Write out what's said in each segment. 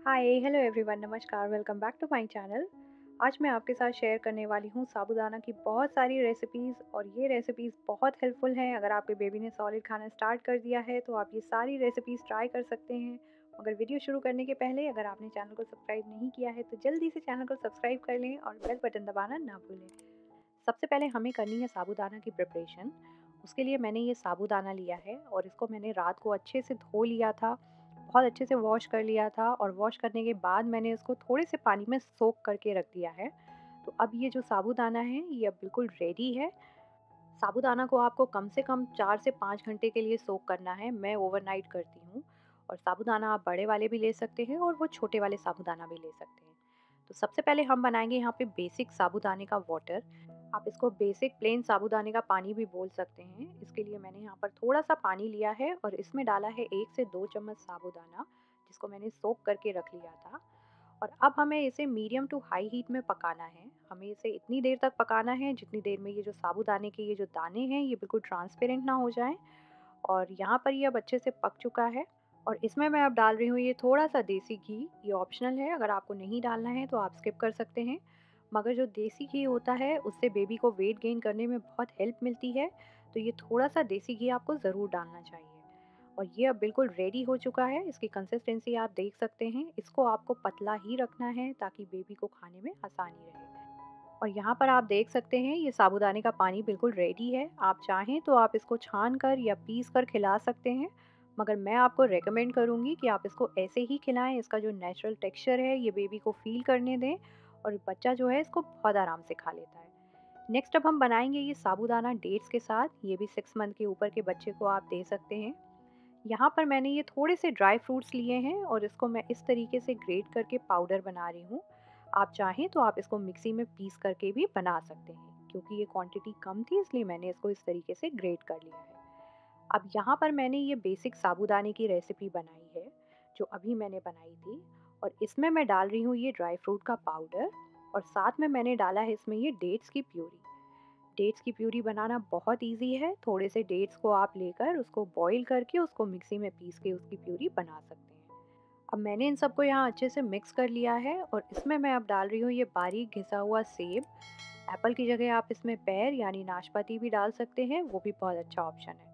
हाय hello everyone, नमस्कार, welcome back to my channel. आज मैं आपके साथ शेयर करने वाली हूँ साबूदाना की बहुत सारी रेसिपीज़, और ये रेसिपीज़ बहुत हेल्पफुल हैं। अगर आपके बेबी ने सॉलिड खाना स्टार्ट कर दिया है तो आप ये सारी रेसिपीज़ ट्राई कर सकते हैं। मगर वीडियो शुरू करने के पहले अगर आपने चैनल को सब्सक्राइब नहीं किया है तो जल्दी से चैनल को सब्सक्राइब कर लें और बेल बटन दबाना ना भूलें। सबसे पहले हमें करनी है साबूदाना की प्रिपरेशन। उसके लिए मैंने ये साबूदाना लिया है और इसको मैंने रात को अच्छे से धो लिया था, बहुत अच्छे से वॉश कर लिया था, और वॉश करने के बाद मैंने इसको थोड़े से पानी में सोक करके रख दिया है। तो अब ये जो साबूदाना है ये अब बिल्कुल रेडी है। साबूदाना को आपको कम से कम 4 से 5 घंटे के लिए सोक करना है। मैं ओवरनाइट करती हूँ। और साबूदाना आप बड़े वाले भी ले सकते हैं और वो छोटे वाले साबूदाना भी ले सकते हैं। तो सबसे पहले हम बनाएंगे यहाँ पे बेसिक साबूदाने का वाटर। आप इसको बेसिक प्लेन साबूदाने का पानी भी बोल सकते हैं। इसके लिए मैंने यहाँ पर थोड़ा सा पानी लिया है और इसमें डाला है 1 से 2 चम्मच साबूदाना, जिसको मैंने सोक करके रख लिया था। और अब हमें इसे मीडियम टू हाई हीट में पकाना है। हमें इसे इतनी देर तक पकाना है जितनी देर में ये जो साबूदाने के ये जो दाने हैं ये बिल्कुल ट्रांसपेरेंट ना हो जाएं। और यहाँ पर ये अब अच्छे से पक चुका है। और इसमें मैं अब डाल रही हूँ ये थोड़ा सा देसी घी। ये ऑप्शनल है, अगर आपको नहीं डालना है तो आप स्किप कर सकते हैं। मगर जो देसी घी होता है उससे बेबी को वेट गेन करने में बहुत हेल्प मिलती है। तो ये थोड़ा सा देसी घी आपको ज़रूर डालना चाहिए। और ये अब बिल्कुल रेडी हो चुका है। इसकी कंसिस्टेंसी आप देख सकते हैं। इसको आपको पतला ही रखना है ताकि बेबी को खाने में आसानी रहे। और यहाँ पर आप देख सकते हैं ये साबूदाने का पानी बिल्कुल रेडी है। आप चाहें तो आप इसको छान कर या पीस कर खिला सकते हैं। मगर मैं आपको रेकमेंड करूँगी कि आप इसको ऐसे ही खिलाएं। इसका जो नेचुरल टेक्सचर है ये बेबी को फील करने दें, और बच्चा जो है इसको बहुत आराम से खा लेता है। नेक्स्ट अब हम बनाएंगे ये साबूदाना डेट्स के साथ। ये भी 6 मंथ के ऊपर के बच्चे को आप दे सकते हैं। यहाँ पर मैंने ये थोड़े से ड्राई फ्रूट्स लिए हैं और इसको मैं इस तरीके से ग्रेट करके पाउडर बना रही हूँ। आप चाहें तो आप इसको मिक्सी में पीस करके भी बना सकते हैं। क्योंकि ये क्वांटिटी कम थी इसलिए मैंने इसको इस तरीके से ग्रेट कर लिया है। अब यहाँ पर मैंने ये बेसिक साबूदाने की रेसिपी बनाई है जो अभी मैंने बनाई थी। और इसमें मैं डाल रही हूँ ये ड्राई फ्रूट का पाउडर, और साथ में मैंने डाला है इसमें ये डेट्स की प्यूरी। डेट्स की प्यूरी बनाना बहुत इजी है। थोड़े से डेट्स को आप लेकर उसको बॉईल करके उसको मिक्सी में पीस के उसकी प्यूरी बना सकते हैं। अब मैंने इन सबको यहाँ अच्छे से मिक्स कर लिया है और इसमें मैं अब डाल रही हूँ ये बारीक घिसा हुआ सेब। एप्पल की जगह आप इसमें पेर यानी नाशपाती भी डाल सकते हैं, वो भी बहुत अच्छा ऑप्शन है।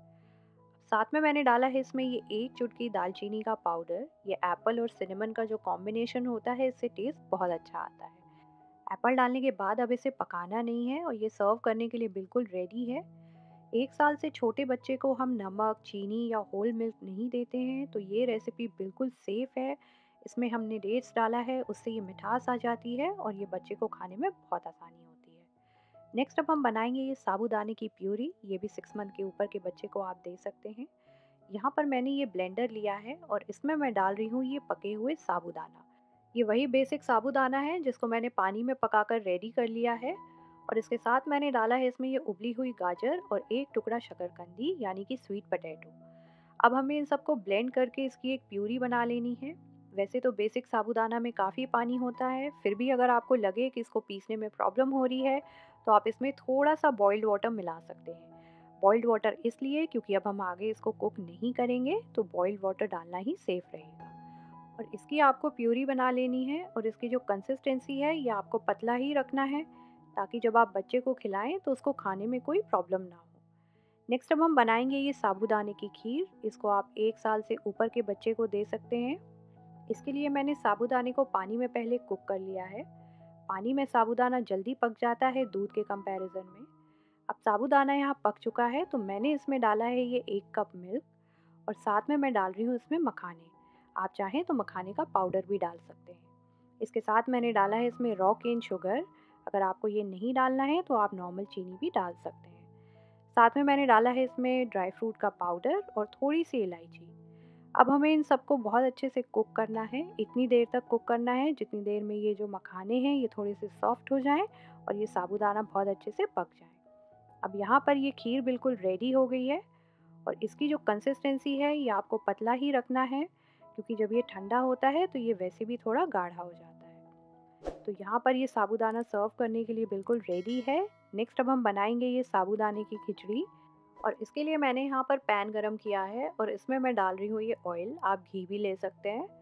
साथ में मैंने डाला है इसमें ये 1 चुटकी दालचीनी का पाउडर। ये एप्पल और सिनेमन का जो कॉम्बिनेशन होता है इससे टेस्ट बहुत अच्छा आता है। एप्पल डालने के बाद अब इसे पकाना नहीं है और ये सर्व करने के लिए बिल्कुल रेडी है। 1 साल से छोटे बच्चे को हम नमक, चीनी या होल मिल्क नहीं देते हैं, तो ये रेसिपी बिल्कुल सेफ़ है। इसमें हमने डेट्स डाला है, उससे ये मिठास आ जाती है और ये बच्चे को खाने में बहुत आसानी होती है। नेक्स्ट अब हम बनाएंगे ये साबूदाने की प्यूरी। ये भी 6 मंथ के ऊपर के बच्चे को आप दे सकते हैं। यहाँ पर मैंने ये ब्लेंडर लिया है और इसमें मैं डाल रही हूँ ये पके हुए साबूदाना। ये वही बेसिक साबूदाना है जिसको मैंने पानी में पकाकर रेडी कर लिया है। और इसके साथ मैंने डाला है इसमें ये उबली हुई गाजर और 1 टुकड़ा शकरकंदी यानी कि स्वीट पोटैटो। अब हमें इन सबको ब्लेंड करके इसकी एक प्यूरी बना लेनी है। वैसे तो बेसिक साबूदाना में काफ़ी पानी होता है, फिर भी अगर आपको लगे कि इसको पीसने में प्रॉब्लम हो रही है तो आप इसमें थोड़ा सा बॉइल्ड वाटर मिला सकते हैं। बॉइल्ड वाटर इसलिए क्योंकि अब हम आगे इसको कुक नहीं करेंगे, तो बॉइल्ड वाटर डालना ही सेफ रहेगा। और इसकी आपको प्यूरी बना लेनी है और इसकी जो कंसिस्टेंसी है ये आपको पतला ही रखना है, ताकि जब आप बच्चे को खिलाएं तो उसको खाने में कोई प्रॉब्लम ना हो। नेक्स्ट अब हम बनाएंगे ये साबूदाने की खीर। इसको आप 1 साल से ऊपर के बच्चे को दे सकते हैं। इसके लिए मैंने साबूदाने को पानी में पहले कुक कर लिया है। पानी में साबूदाना जल्दी पक जाता है दूध के कंपैरिजन में। अब साबूदाना यहाँ पक चुका है तो मैंने इसमें डाला है ये 1 कप मिल्क, और साथ में मैं डाल रही हूँ इसमें मखाने। आप चाहें तो मखाने का पाउडर भी डाल सकते हैं। इसके साथ मैंने डाला है इसमें रॉ केन शुगर। अगर आपको ये नहीं डालना है तो आप नॉर्मल चीनी भी डाल सकते हैं। साथ में मैंने डाला है इसमें ड्राई फ्रूट का पाउडर और थोड़ी सी इलायची। अब हमें इन सबको बहुत अच्छे से कुक करना है। इतनी देर तक कुक करना है जितनी देर में ये जो मखाने हैं ये थोड़े से सॉफ्ट हो जाएं और ये साबूदाना बहुत अच्छे से पक जाए। अब यहाँ पर ये खीर बिल्कुल रेडी हो गई है। और इसकी जो कंसिस्टेंसी है ये आपको पतला ही रखना है, क्योंकि जब ये ठंडा होता है तो ये वैसे भी थोड़ा गाढ़ा हो जाता है। तो यहाँ पर ये साबूदाना सर्व करने के लिए बिल्कुल रेडी है। नेक्स्ट अब हम बनाएंगे ये साबूदाने की खिचड़ी। और इसके लिए मैंने यहाँ पर पैन गरम किया है और इसमें मैं डाल रही हूँ ये ऑयल। आप घी भी ले सकते हैं।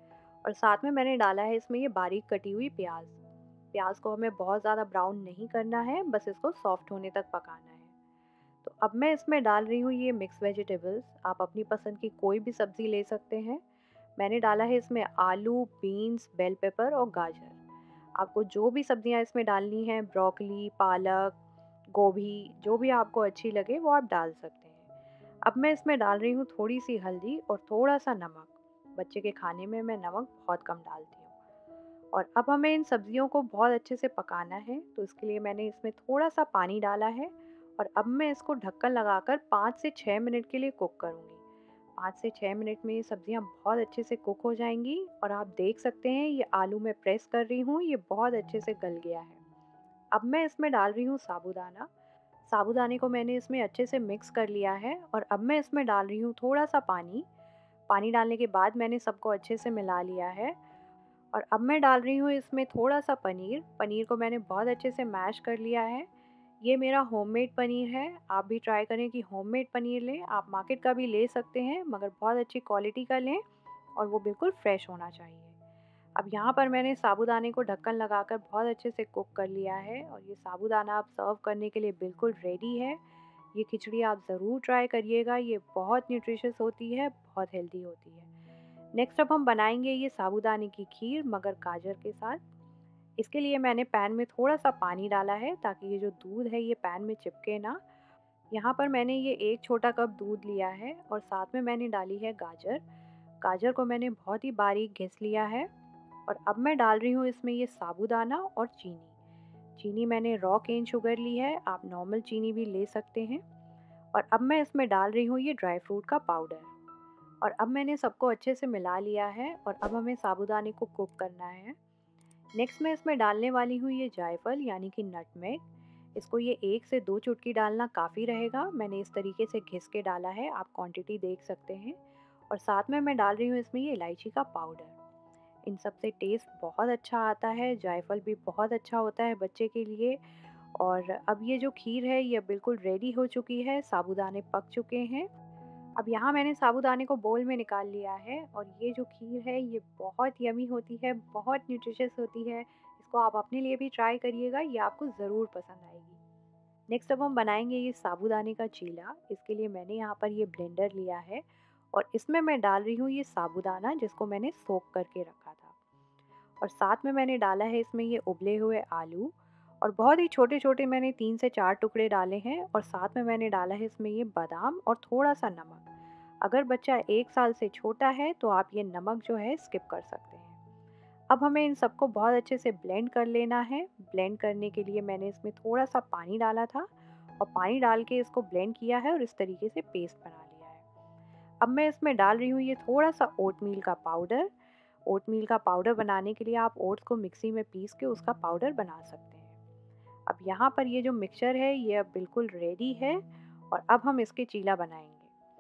और साथ में मैंने डाला है इसमें ये बारीक कटी हुई प्याज। प्याज को हमें बहुत ज़्यादा ब्राउन नहीं करना है, बस इसको सॉफ्ट होने तक पकाना है। तो अब मैं इसमें डाल रही हूँ ये मिक्स वेजिटेबल्स। आप अपनी पसंद की कोई भी सब्ज़ी ले सकते हैं। मैंने डाला है इसमें आलू, बीन्स, बेल पेपर और गाजर। आपको जो भी सब्जियां इसमें डालनी है, ब्रोकली, पालक, गोभी, जो भी आपको अच्छी लगे वो आप डाल सकते हैं। अब मैं इसमें डाल रही हूँ थोड़ी सी हल्दी और थोड़ा सा नमक। बच्चे के खाने में मैं नमक बहुत कम डालती हूँ। और अब हमें इन सब्जियों को बहुत अच्छे से पकाना है, तो इसके लिए मैंने इसमें थोड़ा सा पानी डाला है। और अब मैं इसको ढक्कन लगाकर 5 से 6 मिनट के लिए कुक करूँगी। 5 से 6 मिनट में ये सब्जियां बहुत अच्छे से कुक हो जाएंगी। और आप देख सकते हैं ये आलू मैं प्रेस कर रही हूँ, ये बहुत अच्छे से गल गया है। अब मैं इसमें डाल रही हूँ साबूदाना। साबूदाने को मैंने इसमें अच्छे से मिक्स कर लिया है। और अब मैं इसमें डाल रही हूँ थोड़ा सा पानी। पानी डालने के बाद मैंने सबको अच्छे से मिला लिया है। और अब मैं डाल रही हूँ इसमें थोड़ा सा पनीर। पनीर को मैंने बहुत अच्छे से मैश कर लिया है। ये मेरा होममेड पनीर है। आप भी ट्राई करें कि होममेड पनीर लें। आप मार्केट का भी ले सकते हैं, मगर बहुत अच्छी क्वालिटी का लें और वो बिल्कुल फ्रेश होना चाहिए। अब यहाँ पर मैंने साबूदाने को ढक्कन लगाकर बहुत अच्छे से कुक कर लिया है और ये साबूदाना आप सर्व करने के लिए बिल्कुल रेडी है। ये खिचड़ी आप ज़रूर ट्राई करिएगा। ये बहुत न्यूट्रिशियस होती है, बहुत हेल्दी होती है। नेक्स्ट अब हम बनाएंगे ये साबूदाने की खीर, मगर गाजर के साथ। इसके लिए मैंने पैन में थोड़ा सा पानी डाला है ताकि ये जो दूध है ये पैन में चिपके ना। यहाँ पर मैंने ये एक छोटा कप दूध लिया है और साथ में मैंने डाली है गाजर। गाजर को मैंने बहुत ही बारीक घिस लिया है। और अब मैं डाल रही हूँ इसमें ये साबूदाना और चीनी। चीनी मैंने रॉ केन शुगर ली है, आप नॉर्मल चीनी भी ले सकते हैं। और अब मैं इसमें डाल रही हूँ ये ड्राई फ्रूट का पाउडर। और अब मैंने सबको अच्छे से मिला लिया है और अब हमें साबूदाने को कुक करना है। नेक्स्ट मैं इसमें डालने वाली हूँ ये जायफल यानी कि नटमेग। इसको ये 1 से 2 चुटकी डालना काफ़ी रहेगा। मैंने इस तरीके से घिस के डाला है, आप क्वांटिटी देख सकते हैं। और साथ में मैं डाल रही हूँ इसमें ये इलायची का पाउडर। इन सब से टेस्ट बहुत अच्छा आता है। जायफल भी बहुत अच्छा होता है बच्चे के लिए। और अब ये जो खीर है ये बिल्कुल रेडी हो चुकी है, साबूदाने पक चुके हैं। अब यहाँ मैंने साबूदाने को बोल में निकाल लिया है और ये जो खीर है ये बहुत यमी होती है, बहुत न्यूट्रिशियस होती है। इसको आप अपने लिए भी ट्राई करिएगा, ये आपको ज़रूर पसंद आएगी। नेक्स्ट अब हम बनाएंगे ये साबूदाने का चीला। इसके लिए मैंने यहाँ पर ये ब्लेंडर लिया है और इसमें मैं डाल रही हूँ ये साबूदाना जिसको मैंने सोक करके रखा था। और साथ में मैंने डाला है इसमें ये उबले हुए आलू। और बहुत ही छोटे छोटे मैंने 3 से 4 टुकड़े डाले हैं। और साथ में मैंने डाला है इसमें ये बादाम और थोड़ा सा नमक। अगर बच्चा 1 साल से छोटा है तो आप ये नमक जो है स्किप कर सकते हैं। अब हमें इन सबको बहुत अच्छे से ब्लेंड कर लेना है। ब्लेंड करने के लिए मैंने इसमें थोड़ा सा पानी डाला था और पानी डाल के इसको ब्लेंड किया है और इस तरीके से पेस्ट बना लिया है। अब मैं इसमें डाल रही हूँ ये थोड़ा सा ओटमील का पाउडर। ओटमील का पाउडर बनाने के लिए आप ओट्स को मिक्सी में पीस के उसका पाउडर बना सकते हैं। अब यहाँ पर ये जो मिक्सचर है ये अब बिल्कुल रेडी है और अब हम इसके चीला बनाएंगे।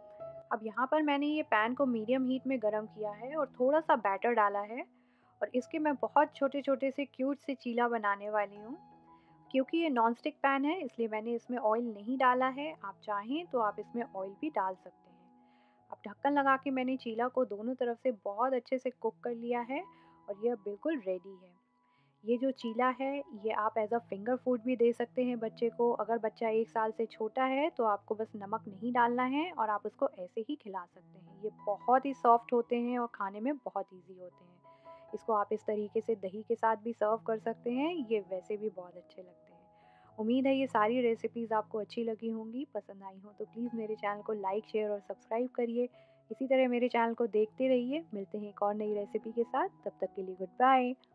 अब यहाँ पर मैंने ये पैन को मीडियम हीट में गरम किया है और थोड़ा सा बैटर डाला है। और इसके मैं बहुत छोटे छोटे से क्यूट से चीला बनाने वाली हूँ। क्योंकि ये नॉन स्टिक पैन है इसलिए मैंने इसमें ऑयल नहीं डाला है। आप चाहें तो आप इसमें ऑयल भी डाल सकते हैं। अब ढक्कन लगा के मैंने चीला को दोनों तरफ से बहुत अच्छे से कुक कर लिया है और ये अब बिल्कुल रेडी है। ये जो चीला है ये आप एज़ अ फिंगर फूड भी दे सकते हैं बच्चे को। अगर बच्चा 1 साल से छोटा है तो आपको बस नमक नहीं डालना है और आप उसको ऐसे ही खिला सकते हैं। ये बहुत ही सॉफ्ट होते हैं और खाने में बहुत ईज़ी होते हैं। इसको आप इस तरीके से दही के साथ भी सर्व कर सकते हैं, ये वैसे भी बहुत अच्छे लगते हैं। उम्मीद है ये सारी रेसिपीज़ आपको अच्छी लगी होंगी, पसंद आई हों तो प्लीज़ मेरे चैनल को लाइक, शेयर और सब्सक्राइब करिए। इसी तरह मेरे चैनल को देखते रहिए। मिलते हैं एक और नई रेसिपी के साथ, तब तक के लिए गुड बाय।